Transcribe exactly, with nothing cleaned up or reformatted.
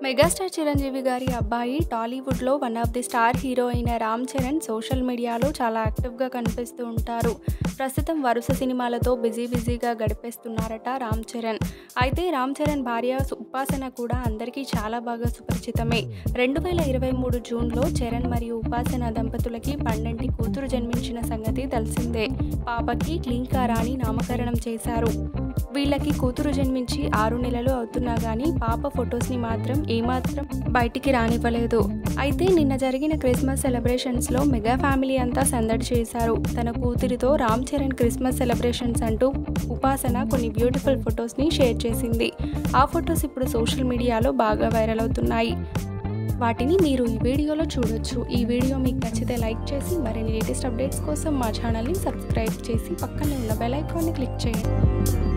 Megastar Chiranjeevi గారి అబ్బాయి టాలీవుడ్లో one of the star hero అయిన రామ్ చరణ్ సోషల్ మీడియాలో చాలా యాక్టివ్గా కనిపిస్తూ ఉంటారు. ప్రస్తుతం వరుస సినిమాలతో బిజీ బిజీగా గడిపేస్తున్నారట రామ్ చరణ్. అయితే రామ్ చరణ్ భార్య ఉపాసన కూడా అందరికీ చాలా బాగా సుపరిచితమే. రెండు వేల ఇరవై మూడు జూన్లో చరణ్ మరియు ఉపాసన దంపతులకి పండంటి కూతురు జన్మించిన సంగతి తెలిసిందే. పాపకి క్లీంకా రాణి నామకరణం చేశారు. వీళ్ళకి కూతురు జన్మించి ఆరు నెలలు అవుతున్నా కానీ పాప ఫొటోస్ని మాత్రం ఏమాత్రం బయటికి రానివ్వలేదు. అయితే నిన్న జరిగిన క్రిస్మస్ సెలబ్రేషన్స్లో మెగా ఫ్యామిలీ అంతా సందడి చేశారు. తన కూతురితో రామ్ చరణ్ క్రిస్మస్ సెలబ్రేషన్స్ అంటూ ఉపాసన కొన్ని బ్యూటిఫుల్ ఫొటోస్ని షేర్ చేసింది. ఆ ఫొటోస్ ఇప్పుడు సోషల్ మీడియాలో బాగా వైరల్ అవుతున్నాయి. వాటిని మీరు ఈ వీడియోలో చూడొచ్చు. ఈ వీడియో మీకు నచ్చితే లైక్ చేసి మరిన్ని లేటెస్ట్ అప్డేట్స్ కోసం మా ఛానల్ని సబ్స్క్రైబ్ చేసి పక్కనే ఉన్న బెల్ ఐకాన్ని క్లిక్ చేయండి.